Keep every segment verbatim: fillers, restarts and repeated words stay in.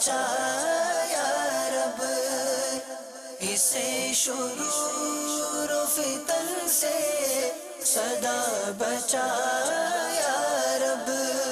بچا یا رب، اسے شرور و فتن سے سدا بچا یا رب۔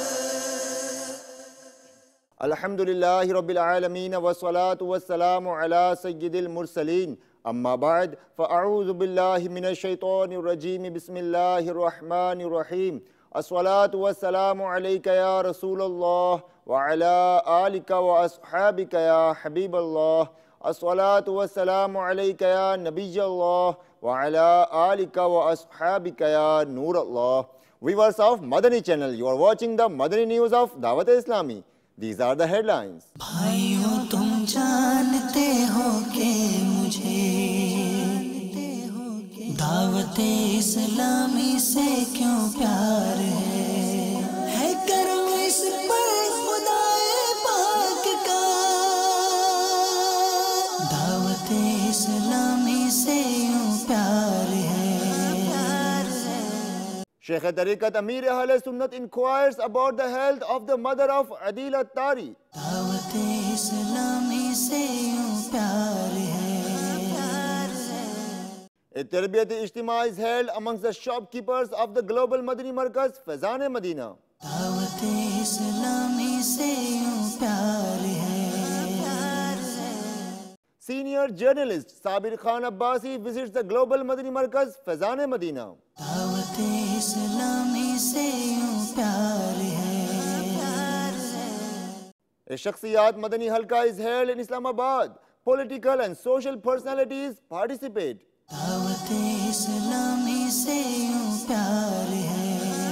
الحمدللہ رب العالمین والصلاة والسلام علی سید المرسلین، اما بعد فاعوذ باللہ من الشیطان الرجیم، بسم اللہ الرحمن الرحیم۔ الصلاة والسلام علیک یا رسول اللہ وعلی آلک واصحابک یا حبیب اللہ۔ الصلاة والسلام علیک یا نبی اللہ وعلی آلک واصحابک یا نور اللہ۔ Viewers of Madani channel, you are watching the Madani news of Dawat Islami. These are the headlines. بھائیوں تم جانتے ہو کہ مجھے دعوت اسلامی سے کیوں پیار ہے، ہے کرم اس پر خدائے پاک کا، دعوت اسلامی سے یوں پیار ہے۔ Sheikh Tariqat Amir Ahl Sunnat inquires about the health of the mother of Adil Attari. دعوت اسلامی سے یوں پیار ہے۔ A Tarbiyat Ijtima is held amongst the shopkeepers of the Global Madani Markaz, Faizan Madina. دعوت اسلامی سے یوں پیار ہے۔ Senior journalist Sabir Khan Abbasi visits the Global Madani Markaz, Faizan Madina. دعوت اسلامی سے یوں پیار ہے۔ A Shakhsiyat Madani Halka is held in Islamabad. Political and social personalities participate. دعوت اسلامی سے یوں پیار ہے۔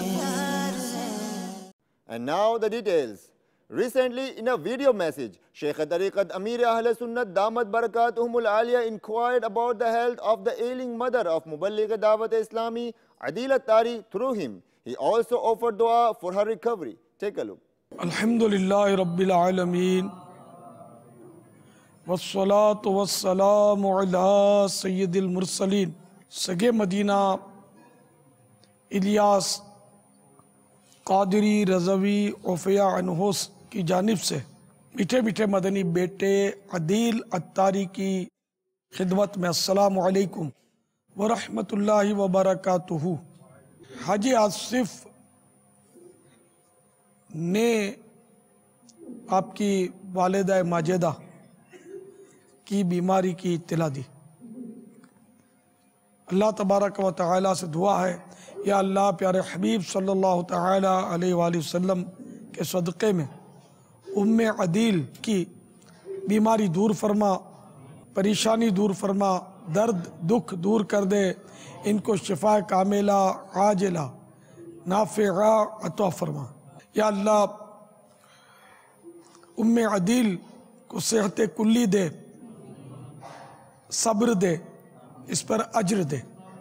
And now the details. Recently, in a video message, Sheikh Tariqat Amir Ahl Sunnat Damat Barakatuhumul Aliyah inquired about the health of the ailing mother of Muballigh Dawat Islami, Adil Attari, through him. He also offered dua for her recovery. Take a look. الحمدللہ رب العالمین والصلاة والسلام علی سید المرسلین۔ سگے مدینہ الیاس قادری رضوی عفیہ انہوس کی جانب سے میٹھے میٹھے مدنی بیٹے عدیل اتاری کی خدمت میں السلام علیکم ورحمۃ اللہ وبرکاتہ۔ حاجی آصف نے آپ کی والدہ ماجدہ کی بیماری کی اطلاع دی۔ اللہ تبارک و تعالیٰ سے دعا ہے، یا اللہ پیارے حبیب صلی اللہ تعالیٰ علیہ وآلہ وسلم کے صدقے میں ام عدیل کی بیماری دور فرما، پریشانی دور فرما، درد دکھ دور کر دے، ان کو شفا کاملہ عاجلہ نافعہ عطا فرما۔ یا اللہ ام عدیل کو صحت کلی دے، صبر دے، اس پر اجر دے،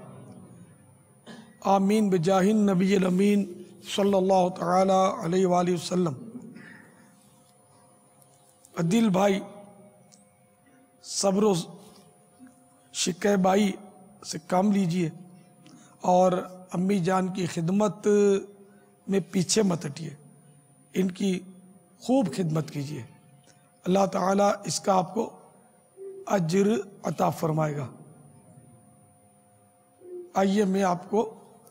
آمین بجاہ النبی الامین صلی اللہ تعالی علیہ وآلہ وسلم۔ عدیل بھائی صبر و شکیبائی سے کام لیجئے اور امی جان کی خدمت میں پیچھے مت ہٹیے، ان کی خوب خدمت کیجئے، اللہ تعالیٰ اس کا آپ کو اجر عطا فرمائے گا۔ آئیے میں آپ کو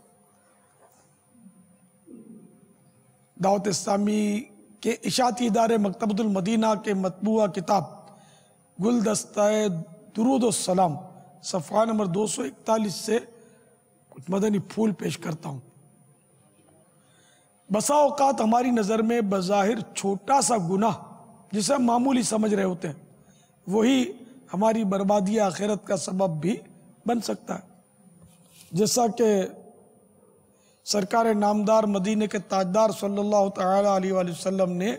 دعوت اسلامی کے اشاعتی ادارے مکتبۃ المدینہ کے مطبوعہ کتاب گلدستہ درود السلام صفحہ نمبر دو سو اکتالیس سے کچھ مدنی پھول پیش کرتا ہوں۔ بسا اوقات ہماری نظر میں بظاہر چھوٹا سا گناہ جسے ہم معمولی سمجھ رہے ہوتے ہیں، وہی ہماری بربادی آخرت کا سبب بھی بن سکتا ہے، جیسا کہ سرکار نامدار مدینے کے تاجدار صلی اللہ تعالی علیہ وآلہ وسلم نے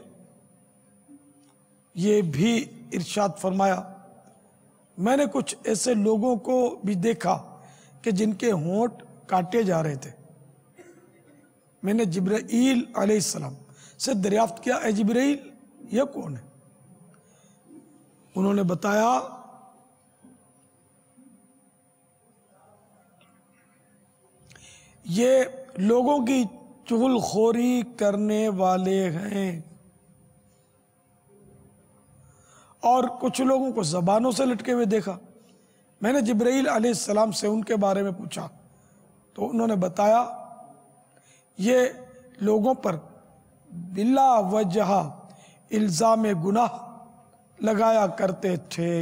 یہ بھی ارشاد فرمایا، میں نے کچھ ایسے لوگوں کو بھی دیکھا کہ جن کے ہونٹ کاٹے جا رہے تھے۔ میں نے جبرائیل علیہ السلام سے دریافت کیا، اے جبرائیل یہ کون ہے؟ انہوں نے بتایا یہ لوگوں کی چغل خوری کرنے والے ہیں۔ اور کچھ لوگوں کو زبانوں سے لٹکے ہوئے دیکھا۔ میں نے جبرائیل علیہ السلام سے ان کے بارے میں پوچھا تو انہوں نے بتایا یہ لوگوں پر بلا وجہ الزام گناہ لگایا کرتے تھے۔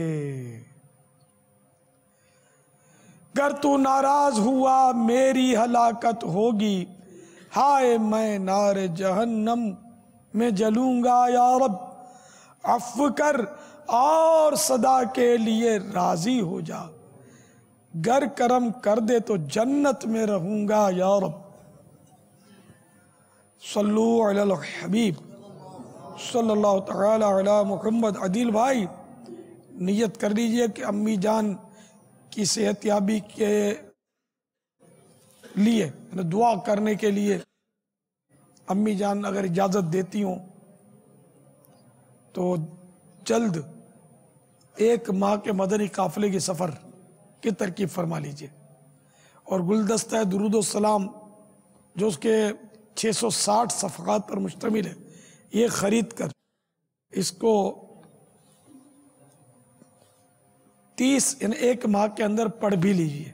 گر تو ناراض ہوا میری ہلاکت ہوگی، ہائے میں نار جہنم میں جلوں گا، یا رب عفو کر اور صدا کے لیے راضی ہو جا، گر کرم کر دے تو جنت میں رہوں گا، یا رب۔ صلو علی الحبیب صلی اللہ تعالی علی محمد۔ عدیل بھائی نیت کر لیجئے کہ امی جان کی صحت یابی کے لیے یعنی دعا کرنے کے لیے امی جان اگر اجازت دیتی ہوں تو جلد ایک ماہ کے مدنی قافلے کے سفر کی ترکیب فرما لیجئے، اور گلدستہ درود و سلام جو اس کے چھ سو ساٹھ صفحات پر مشتمل ہے یہ خرید کر اس کو تیس یعنی ایک ماہ کے اندر پڑھ بھی لیجئے،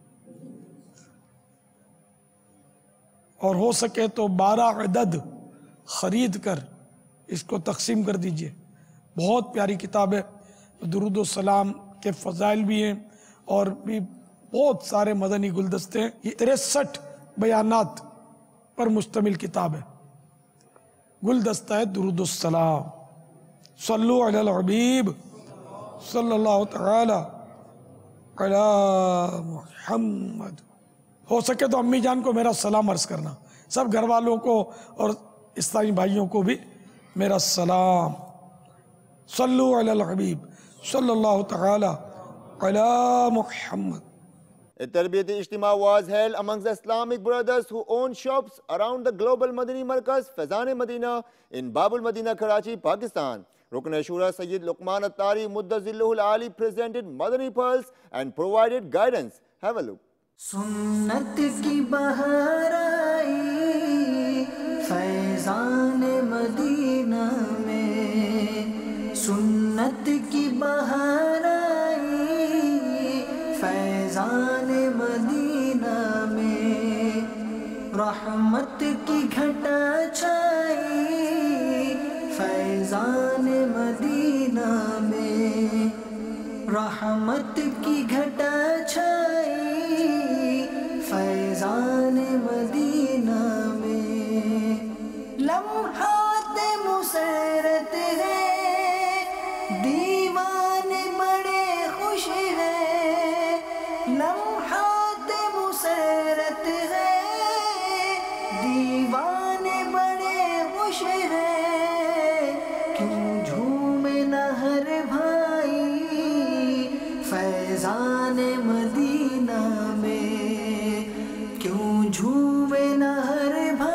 اور ہو سکے تو بارہ عدد خرید کر اس کو تقسیم کر دیجئے۔ بہت پیاری کتاب ہے، درود و سلام کے فضائل بھی ہیں اور بھی بہت سارے مدنی گلدستے ہیں۔ یہ تریسٹھ بیانات پر مشتمل کتاب ہے، گلدستہ ہے درود السلام۔ صلو علی الحبیب صلی اللہ تعالی علی محمد۔ ہو سکے تو امی جان کو میرا سلام عرض کرنا، سب گھر والوں کو اور اسلامی بھائیوں کو بھی میرا سلام۔ صلو علی الحبیب صلی اللہ تعالی علی محمد۔ A Tarbiyati Ijtima was held amongst the Islamic brothers who own shops around the global Madani Markaz, Faizan Madina in Babul Madina, Karachi, Pakistan. Rukn Shura Sayyid Luqman Attari Muddazilluhul Ali presented Madani pearls and provided guidance. Have a look. سنت کی بہار آئی فیضان مدینہ میں، سنت کی بہار آئی فیضان مدینہ میں، رحمت کی گھٹا چھائی فیضان مدینہ میں، رحمت کی گھٹا چھائی فیضان مدینہ میں، لمحات مسرت ہے دیوان بڑے خوش ہے، لمحات مسرت ہے دیوان بڑے خوش ہے، کیوں جھومے نہ ہر بھائی فیضان مدینہ میں، کیوں جھومے نہ ہر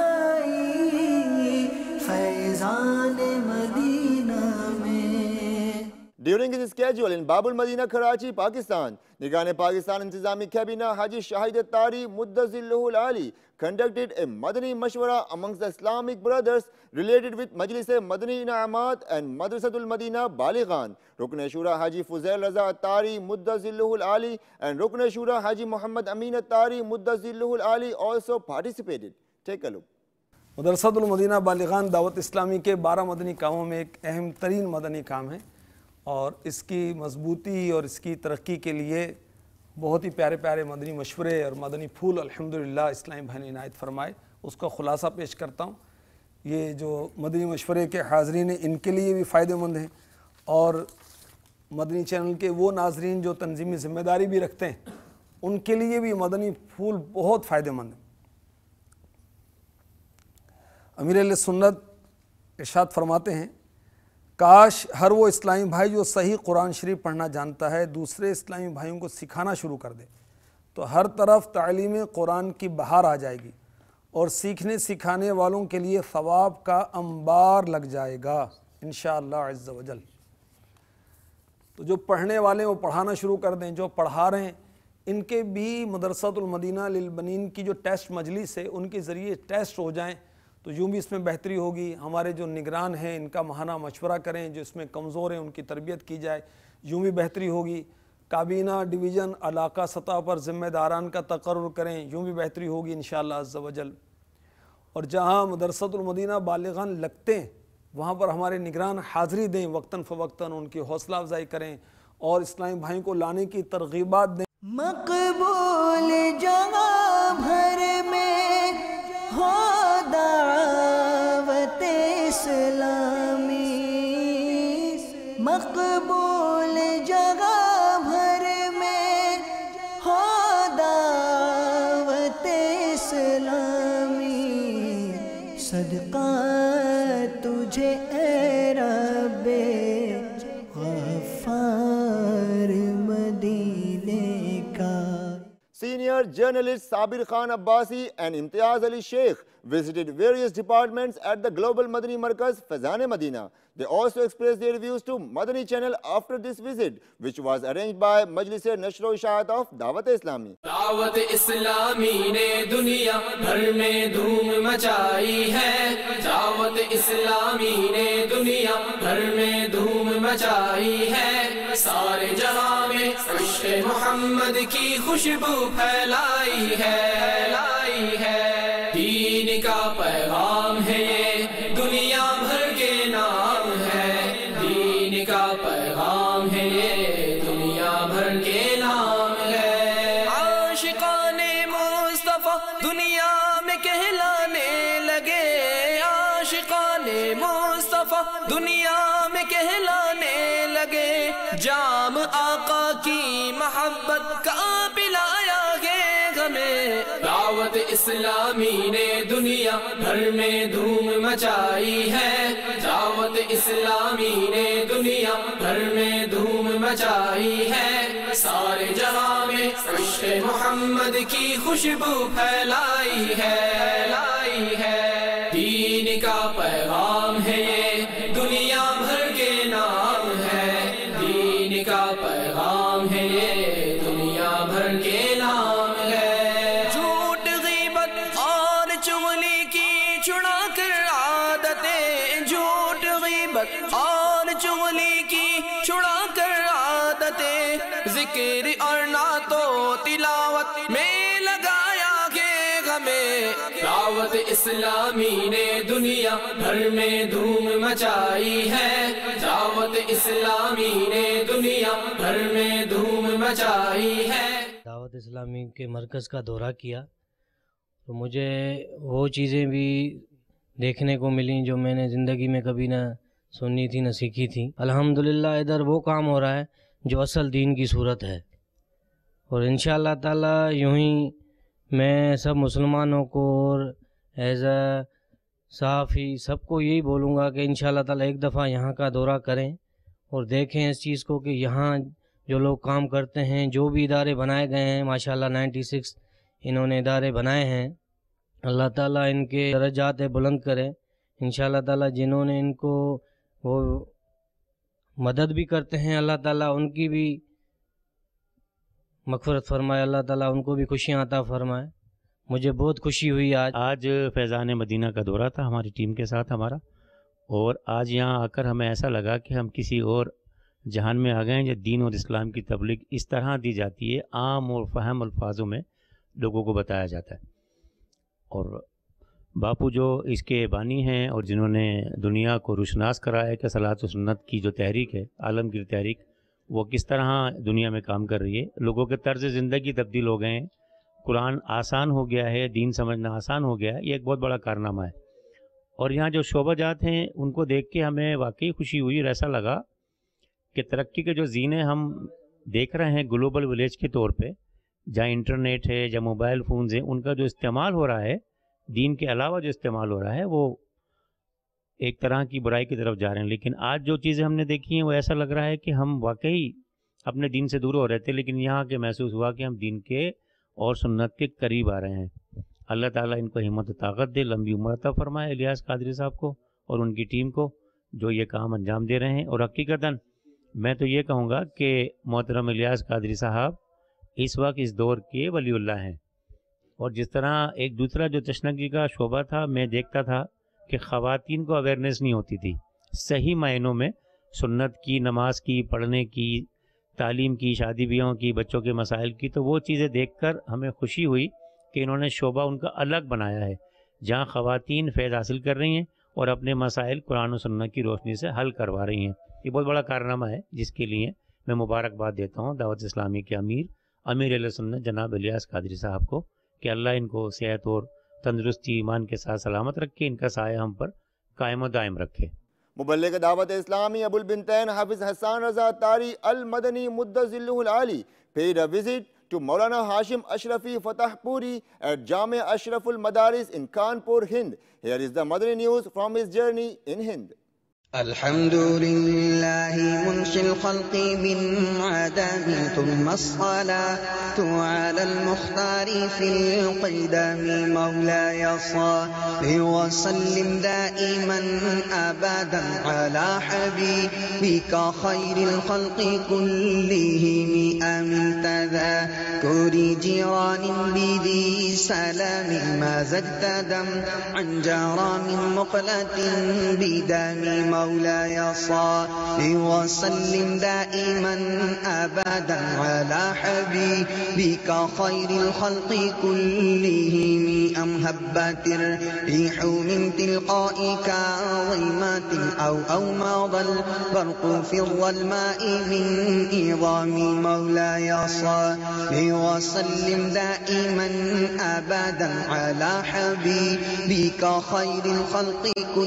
بھائی فیضان مدینہ میں۔ During his schedule in Babul Madina, Karachi, Pakistan, Nigan Pakistan Intizami Cabinet Haji Shahid Attari Muddazilluhul Ali conducted a Madani Mashwara amongst the Islamic brothers related with Majlis Madani Ina'amat and Madrasatul Madina Balighan. Rukn Shura Haji Fuzail Raza Attari Muddazilluhul Ali and Rukn Shura Haji Muhammad Amin Attari Muddazilluhul Ali also participated. Take a look. مدرسۃ المدینہ بالغان دعوت اسلامی کے بارہ مدنی کاموں میں ایک اہم ترین مدنی کام ہے، اور اس کی مضبوطی اور اس کی ترقی کے لیے بہت ہی پیارے پیارے مدنی مشورے اور مدنی پھول الحمدللہ اسلامی بھائی نے عنایت فرمائے۔ اس کا خلاصہ پیش کرتا ہوں۔ یہ جو مدنی مشورے کے حاضرین ہیں ان کے لیے بھی فائدہ مند ہیں، اور مدنی چینل کے وہ ناظرین جو تنظیمی ذمہ داری بھی رکھتے ہیں ان کے لیے بھی مدنی پھول بہت فائدہ مند ہیں۔ امیر اہل سنت ارشاد فرماتے ہیں، کاش ہر وہ اسلامی بھائی جو صحیح قرآن شریف پڑھنا جانتا ہے دوسرے اسلامی بھائیوں کو سکھانا شروع کر دے تو ہر طرف تعلیم قرآن کی بہار آ جائے گی، اور سیکھنے سکھانے والوں کے لیے ثواب کا انبار لگ جائے گا انشاءاللہ عز و جل۔ تو جو پڑھنے والے وہ پڑھانا شروع کر دیں، جو پڑھا رہے ہیں ان کے بھی مدرسۃ المدینہ للبنین کی جو ٹیسٹ مجلس ہے ان کے ذریعے ٹیسٹ ہو جائیں تو یوں بھی اس میں بہتری ہوگی. ہمارے جو نگران ہیں ان کا ماہانہ مشورہ کریں, جو اس میں کمزور ہیں ان کی تربیت کی جائے, یوں بھی بہتری ہوگی. کابینہ ڈویژن علاقہ سطح پر ذمہ داران کا تقرر کریں, یوں بھی بہتری ہوگی انشاءاللہ عز و جل. اور جہاں مدرسۃ المدینہ بالغان لگتے ہیں وہاں پر ہمارے نگران حاضری دیں, وقتاً فوقتاً ان کی حوصلہ افزائی کریں اور اسلامی بھائیوں کو لانے کی ترغیبات دیں. مقبول جگہ بھر میں ہو دعوت اسلامی, مقبول جگہ بھر میں ہو دعوت اسلامی, صدقہ تجھے اے رب غفار مدینے کا. Senior journalist Sabir Khan Abbasi and Imtiaz Ali Sheikh visited various departments at the Global Madani Markaz Faizan Madina. They also expressed their views to Madani channel after this visit, which was arranged by Majlis Nashro Ishaat of Dawat Islami. دعوت اسلامی نے دنیا بھر میں دھوم مچائی ہے, دعوت اسلامی نے دنیا بھر میں دھوم مچائی ہے, سارے جہاں میں عشق محمد کی خوشبو پھیلائی ہے, لائی ہے. دین کا پیغام ہے یہ دنیا بھر کے نام ہے, دین کا پیغام ہے یہ دنیا بھر کے نام ہے. عاشقان مصطفیٰ دنیا میں کہلانے لگے, عاشقان مصطفیٰ دنیا میں کہلانے لگے, جام آقا کی محبت کا پلایا گے ہمیں. دعوت اسلامی نے دنیا بھر میں دھوم مچائی ہے, دعوت اسلامی نے دنیا بھر میں دھوم مچائی ہے, سارے جہاں میں عشق محمد کی خوشبو پھیلائی ہے, لائی ہے. دین کا پیغام ہے یہ دنیا بھر کے نام ہے, دین کا پیغام ہے یہ دنیا بھر کے نام ہے. جھوٹ غیبت اور چغلی کی چھڑا کر عادتیں, جھوٹ غیبت اور چغلی کی چھڑا کر عادتیں, ذکر اور نعت و تلاوت میں لگایا گے ہمیں. دعوت اسلامی نے دنیا بھر میں دھوم مچائی ہے, دعوت اسلامی نے دنیا بھر میں دھوم مچائی ہے. دعوت اسلامی کے مرکز کا دورہ کیا تو مجھے وہ چیزیں بھی دیکھنے کو ملیں جو میں نے زندگی میں کبھی نہ سنی تھی نہ سیکھی تھی. الحمدللہ ادھر وہ کام ہو رہا ہے جو اصل دین کی صورت ہے, اور انشاءاللہ تعالی یوں ہی میں سب مسلمانوں کو اور ایز اے صحافی سب کو یہی بولوں گا کہ انشاءاللہ تعالی ایک دفعہ یہاں کا دورہ کریں اور دیکھیں اس چیز کو کہ یہاں جو لوگ کام کرتے ہیں, جو بھی ادارے بنائے گئے ہیں, ماشاءاللہ نائنٹی سکس انہوں نے ادارے بنائے ہیں, اللہ تعالیٰ ان کے درجات بلند کرے انشاءاللہ تعالیٰ. جنہوں نے ان کو وہ مدد بھی کرتے ہیں, اللہ تعالیٰ ان کی بھی مغفرت فرمائے, اللہ تعالیٰ ان کو بھی خوشیاں عطا فرمائے. مجھے بہت خوشی ہوئی آج آج فیضان مدینہ کا دورہ تھا ہماری ٹیم کے ساتھ ہمارا, اور آج یہاں آ کر ہمیں ایسا لگا کہ ہم کسی اور جہان میں آ گئے ہیں. جو دین اور اسلام کی تبلیغ اس طرح دی جاتی ہے, عام اور فہم الفاظوں میں لوگوں کو بتایا جاتا ہے. اور باپو جو اس کے بانی ہیں اور جنہوں نے دنیا کو روشناس کرا ہے کہ صلاۃ و سنت کی جو تحریک ہے, عالمگیر تحریک, وہ کس طرح دنیا میں کام کر رہی ہے. لوگوں کے طرز زندگی تبدیل ہو گئے ہیں, قرآن آسان ہو گیا ہے, دین سمجھنا آسان ہو گیا ہے. یہ ایک بہت بڑا کارنامہ ہے. اور یہاں جو شعبہ جات ہیں ان کو دیکھ کے ہمیں واقعی خوشی ہوئی اور ایسا لگا کہ ترقی کے جو زینے ہم دیکھ رہے ہیں گلوبل ولیج کے طور پہ, جہاں انٹرنیٹ ہے, جہاں موبائل فونز ہیں, ان کا جو استعمال ہو رہا ہے, دین کے علاوہ جو استعمال ہو رہا ہے, وہ ایک طرح کی برائی کی طرف جا رہے ہیں. لیکن آج جو چیزیں ہم نے دیکھی ہیں وہ ایسا لگ رہا ہے کہ ہم واقعی اپنے دین سے دور ہو رہے تھے, لیکن یہاں کے محسوس ہوا کہ ہم دین کے اور سنت کے قریب آ رہے ہیں. اللہ تعالیٰ ان کو ہمت و طاقت دے, لمبی عمر عطا فرمائے الیاس قادری صاحب کو اور ان کی ٹیم کو جو یہ کام انجام دے رہے ہیں. اور حقیقتاً میں تو یہ کہوں گا کہ محترم الیاس قادری صاحب اس وقت اس دور کے ولی اللہ ہیں, اور جس طرح ایک دوسرا جو تشنگی کا شعبہ تھا، میں دیکھتا تھا کہ خواتین کو اویئرنیس نہیں ہوتی تھی صحیح معنوں میں، سنت کی، نماز کی، پڑھنے کی، تعلیم کی، شادی بیاہوں کی، بچوں کے مسائل کی. تو وہ چیزیں دیکھ کر ہمیں خوشی ہوئی کہ انہوں نے شعبہ ان کا الگ بنایا ہے جہاں خواتین فیض حاصل کر رہی ہیں اور اپنے مسائل قرآن و سنت کی روشنی سے حل کروا رہی ہیں. یہ بہت بڑا کارنامہ ہے جس کے لیے میں مبارکباد دیتا ہوں دعوت اسلامی کے امیر امیر اہل سنت جناب الیاس قادری صاحب کو کہ اللہ ان کو صحت اور تندرستی ایمان کے ساتھ سلامت رکھے، ان کا سایہ ہم پر قائم و دائم رکھے. مبلغ دعوت اسلامی ابو البنتین حافظ حسان رضا طاری المدنی مدظلہ العالی paid a visit to Maulana Hashim Ashrafi Fatahpuri at Jamia Ashraf al-Madaris in Kanpur, Hind. Here is the Madani news from his journey in Hind. الحمد لله منشئ الخلق من عدم ثم الصلاة على المختار في القدم مولاي صل وسلم دائما أبدا على حبيبك خير الخلق كلهم أمن تذكر جيران بذي سلام ما زدت دم عن جرام مقلة بدم مولاي صل وسلم دائما أبدا على حبيبك خير الخلق كلهم أم هبت الريح من تلقائك ظلمات أو أو مضى البرق في الظلماء من إظام مولاي صل وسلم دائما أبدا على حبيبك خير الخلق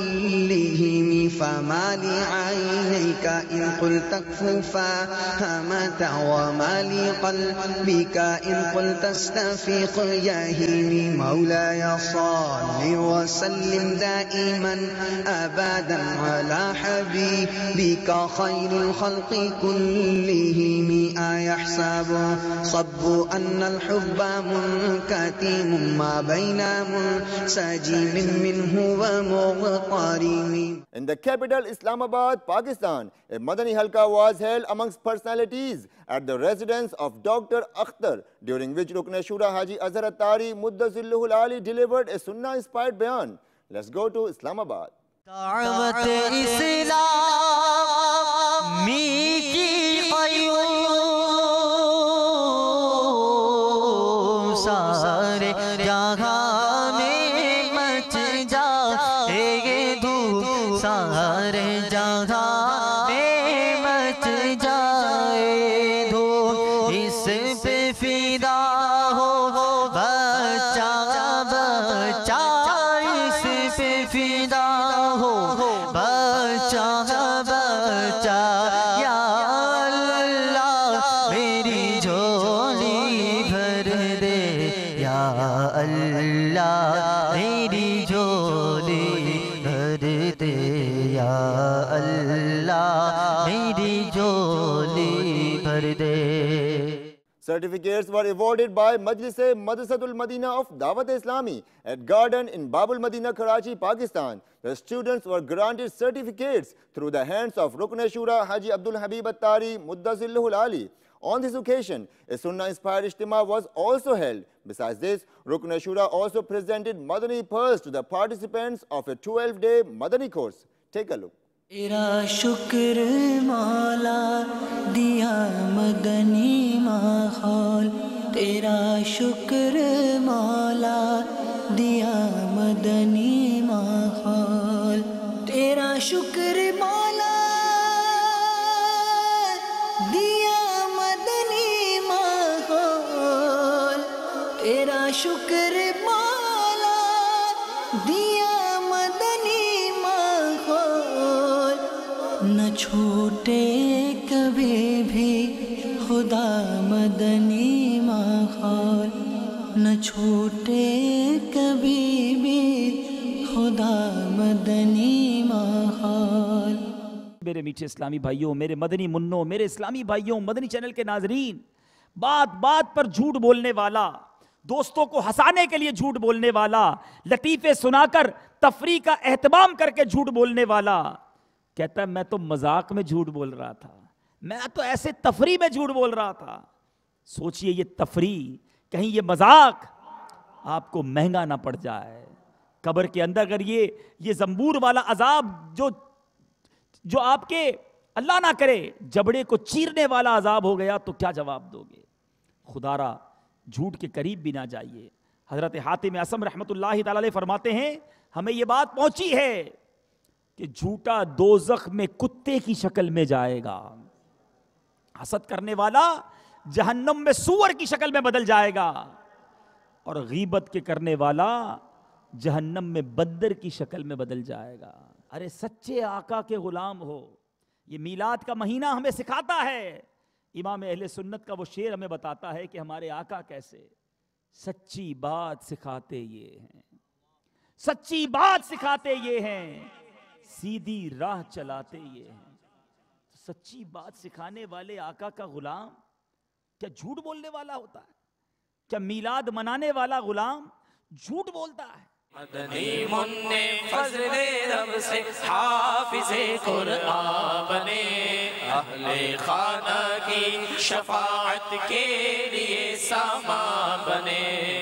كلهم فما لعينيك إن قلت كفوفا همتا وما لقلبك إن قلت استفيق يهيم مولاي صل وسلم دائما أبدا على حبيبك خير الخلق كلهم أيحسب صب أن الحب منكتم ما بين منسجم منه ومغترم. In the capital Islamabad, Pakistan, a Madani Halqa was held amongst personalities at the residence of Doctor Akhtar, during which Rukn Shura Haji Azhar Attari Muddazilluhul Ali delivered a Sunnah-inspired bayan. Let's go to Islamabad. دعوت اسلامی کی قیوم سارے جہاں میں مچ جائے گے دھوپ، سارے جہاں میں مچ جائے دھوپ، اس پہ فدا ہو بچہ بچہ، اس پہ فدا ہو بچہ بچہ، یا اللہ میری جھولی بھر دے، یا اللہ میری جھولی بھر دے، یا اللہ میری جھولی بھر دے. Certificates were awarded by Majlis-e Madrasatul Madina of Dawat Islami at Garden in Babul Madina, Karachi, Pakistan. The students were granted certificates through the hands of Rukn Shura Haji Abdul Habib Attari Muddazilluhul Ali. On this occasion, a Sunnah-inspired Ijtima was also held. Besides this, Rukn Shura also presented Madani Purse to the participants of a twelve day Madani course. Take a look. تیرا شکر مولا دیا مدنی ماحول، تیرا شکر مولا دیا مدنی ماحول، تیرا شکر مولا دیا مدنی ماحول، تیرا شکر مولا دیا مدنی ماحول، نہ چھوٹے کبھی بھی خدا مدنی ماحول، نہ چھوٹے کبھی بھی خدا مدنی ماحول. میرے میٹھے اسلامی بھائیوں، میرے مدنی منوں، میرے اسلامی بھائیوں، مدنی چینل کے ناظرین، بات بات پر جھوٹ بولنے والا، دوستوں کو ہنسانے کے لیے جھوٹ بولنے والا، لطیفے سنا کر تفریح کا اہتمام کر کے جھوٹ بولنے والا کہتا ہے میں تو مذاق میں جھوٹ بول رہا تھا، میں تو ایسے تفریح میں جھوٹ بول رہا تھا. سوچئے یہ تفریح، کہیں یہ مذاق آپ کو مہنگا نہ پڑ جائے. قبر کے اندر اگر یہ یہ زنبور والا عذاب جو جو آپ کے اللہ نہ کرے جبڑے کو چیرنے والا عذاب ہو گیا تو کیا جواب دو گے؟ خدا را جھوٹ کے قریب بھی نہ جائیے. حضرت حاتم اعصم رحمۃ اللہ تعالی علیہ فرماتے ہیں ہمیں یہ بات پہنچی ہے کہ جھوٹا دوزخ میں کتے کی شکل میں جائے گا، حسد کرنے والا جہنم میں سور کی شکل میں بدل جائے گا، اور غیبت کے کرنے والا جہنم میں بندر کی شکل میں بدل جائے گا. ارے سچے آقا کے غلام ہو. یہ میلاد کا مہینہ ہمیں سکھاتا ہے. امام اہل سنت کا وہ شعر ہمیں بتاتا ہے کہ ہمارے آقا کیسے سچی بات سکھاتے یہ ہیں، سچی بات سکھاتے یہ ہیں، سیدھی راہ چلاتے یہ ہیں. سچی بات سکھانے والے آقا کا غلام کیا جھوٹ بولنے والا ہوتا ہے؟ کیا میلاد منانے والا غلام جھوٹ بولتا ہے؟ مدنی منع فضل رب سے حافظ قرآن بنے، اہل خانہ کی شفاعت کے لیے سامان بنے.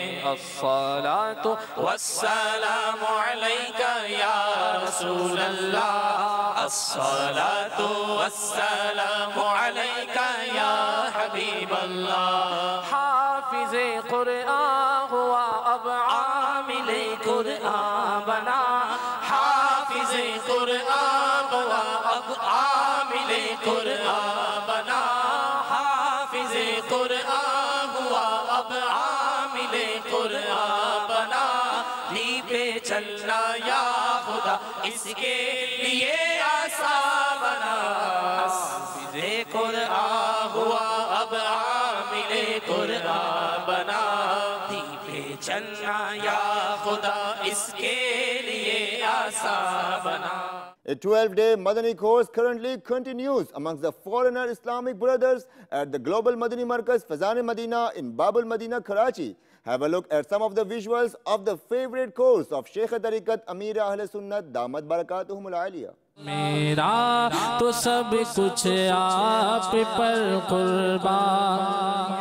الصلاۃ والسلام علیک یا رسول اللہ، الصلاۃ والسلام علیک یا حبیب اللہ. حافظ قرآن ہوا اب عامل قرآن بنا، حافظ قرآن ہوا اب عامل قرآن بنا، حافظ قرآن ہوا اب عامل قرآن بنا. لی پہ چلنا یا خدا اس کے لیے آسان بنا، حافظ قرآن ہوا اب عامل قرآن بنا. لی پہ چلنا یا خدا اس کے لیے آسان بنا. A twelve-day Madani course currently continues amongst the foreigner Islamic brothers at the Global Madani Markaz Faizan-e-Madina in Bab al-Madina, Karachi. Have a look at some of the visuals of the favorite course of Sheikh Tariqat Amir Ahl Sunnat Damat Barakatuhum al-Aliyah. میرا تو سب کچھ آپ پر قربان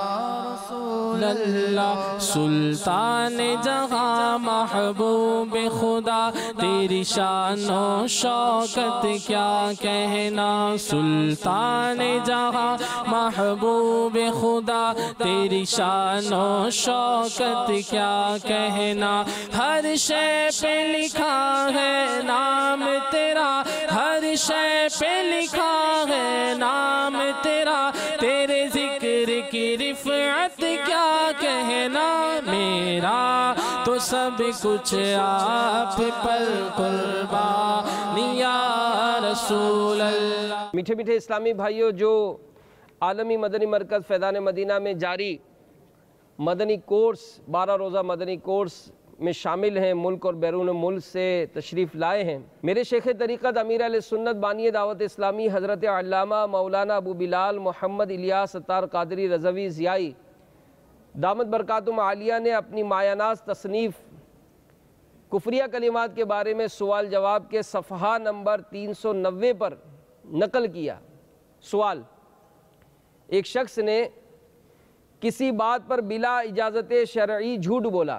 اللہ، سلطان جہاں محبوب خدا تیری شان و شوکت کیا کہنا. سلطان جہاں محبوب خدا تیری شان و شوکت کیا کہنا. ہر شے پہ لکھا ہے نام تیرا، ہر شے پہ لکھا ہے نام تیرا، تیرے ذکر کی رفعت کیا کہنا. میرا تو سب کچھ آپ پر قربان یا رسول اللہ. میٹھے میٹھے اسلامی بھائیوں، جو عالمی مدنی مرکز فیضان مدینہ میں جاری مدنی کورس، بارہ روزہ مدنی کورس میں شامل ہیں، ملک اور بیرون ملک سے تشریف لائے ہیں، میرے شیخ طریقت امیر اہل سنت بانی دعوت اسلامی حضرت علامہ مولانا ابو بلال محمد الیاس ستار قادری رضوی ضیائی دامت برکاتہم عالیہ نے اپنی مایاناز تصنیف کفریہ کلمات کے بارے میں سوال جواب کے صفحہ نمبر تین سو نوے پر نقل کیا. سوال: ایک شخص نے کسی بات پر بلا اجازت شرعی جھوٹ بولا،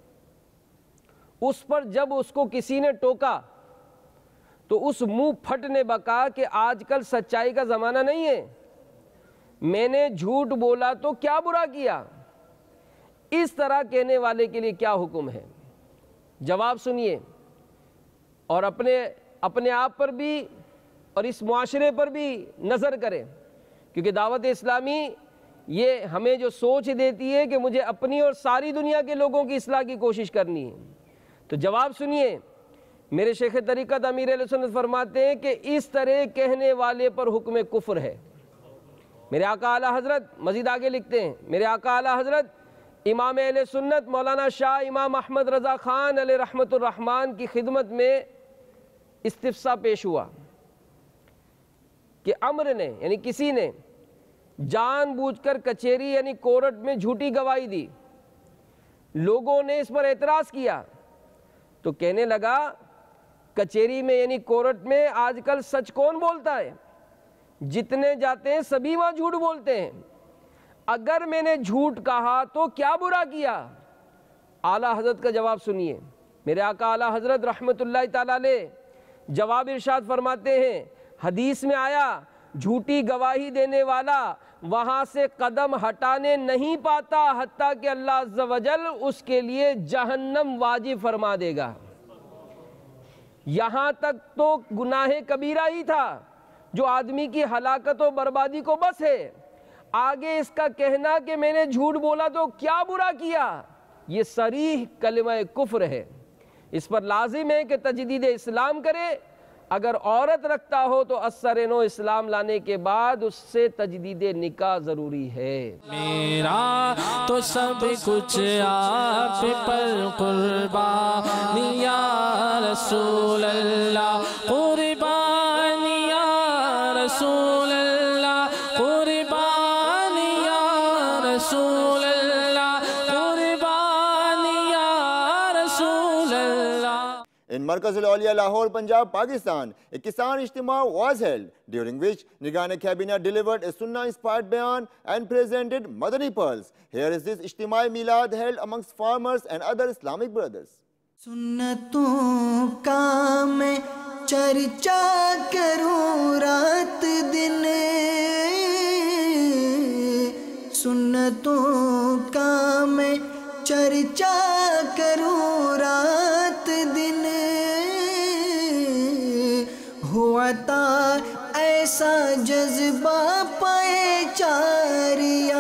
اس پر جب اس کو کسی نے ٹوکا تو اس منہ پھٹنے بکا کہ آج کل سچائی کا زمانہ نہیں ہے، میں نے جھوٹ بولا تو کیا برا کیا. اس طرح کہنے والے کے لیے کیا حکم ہے؟ جواب سنیے اور اپنے اپنے آپ پر بھی اور اس معاشرے پر بھی نظر کریں، کیونکہ دعوت اسلامی یہ ہمیں جو سوچ دیتی ہے کہ مجھے اپنی اور ساری دنیا کے لوگوں کی اصلاح کی کوشش کرنی ہے. تو جواب سنیے. میرے شیخ طریقت امیر اہل سنت فرماتے ہیں کہ اس طرح کہنے والے پر حکم کفر ہے. میرے آقا اعلیٰ حضرت مزید آگے لکھتے ہیں، میرے آقا اعلیٰ حضرت امام اہل سنت مولانا شاہ امام احمد رضا خان علیہ رحمت الرحمن کی خدمت میں استفسار پیش ہوا کہ عمر نے یعنی کسی نے جان بوجھ کر کچہری یعنی کورٹ میں جھوٹی گواہی دی. لوگوں نے اس پر اعتراض کیا تو کہنے لگا کچہری میں یعنی کورٹ میں آج کل سچ کون بولتا ہے؟ جتنے جاتے ہیں سبھی وہاں جھوٹ بولتے ہیں. اگر میں نے جھوٹ کہا تو کیا برا کیا؟ اعلیٰ حضرت کا جواب سنیے. میرے آقا اعلیٰ حضرت رحمت اللہ تعالیٰ علیہ جواب ارشاد فرماتے ہیں, حدیث میں آیا جھوٹی گواہی دینے والا وہاں سے قدم ہٹانے نہیں پاتا حتیٰ کہ اللہ عز و جل اس کے لیے جہنم واجب فرما دے گا. یہاں تک تو گناہ کبیرہ ہی تھا جو آدمی کی ہلاکت و بربادی کو بس ہے, آگے اس کا کہنا کہ میں نے جھوٹ بولا تو کیا برا کیا, یہ صریح کلمہ کفر ہے. اس پر لازم ہے کہ تجدید اسلام کرے. اگر عورت رکھتا ہو تو اثر نو اسلام لانے کے بعد اس سے تجدید نکاح ضروری ہے. میرا تو سب کچھ آپ پر قربانی یا رسول اللہ, قربانی یا رسول اللہ, قربانی یا رسول اللہ, قربانی یا رسول اللہ. In Markaz al-Awliya, Lahore, Punjab, Pakistan, a Kisan Ijtima was held, during which Nigahne Cabinet delivered a Sunnah-inspired bayan and presented Madani pearls. Here is this Ijtimai Milad held amongst farmers and other Islamic brothers. سنتوں کا میں چرچا کروں رات دن, سنتوں کا میں چرچا کروں رات دن, ہوا تا ایسا جذبہ پائے چار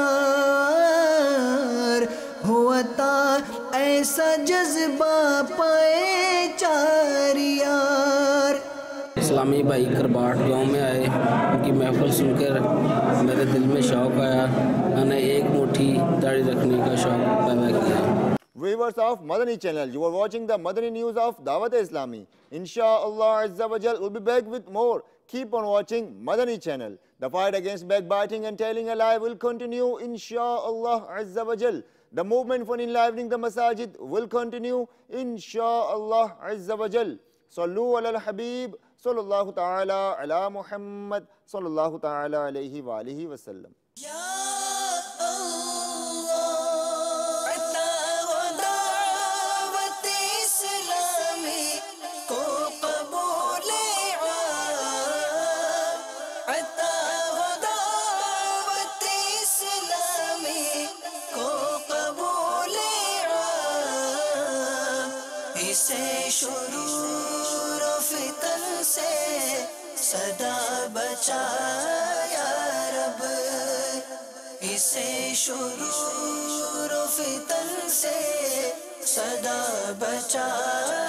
یار, ہوا تا ایسا جذبہ پائے چار یار. اسلامی بھائی کرباٹ گاؤں میں آئے, ان کی محفل سن کر میرے دل میں شوق آیا, میں نے ایک مٹھی داڑھی رکھنے کا شوق پیدا کیا. Viewers of Madani channel, you are watching the Madani news of Dawat-e-Islami. Insha'Allah Azza wa Jal will be back with more. Keep on watching Madani channel. The fight against backbiting and telling a lie will continue, Insha'Allah Azza wa Jal. The movement for enlivening the masajid will continue, Insha'Allah Azza wa Jal. Sallu ala al-Habib, sallallahu ta'ala ala Muhammad, sallallahu ta'ala alayhi wa alihi wa sallam. شرور و فتن سے صدا بچا یا رب, اسے شرور و فتن سے صدا بچا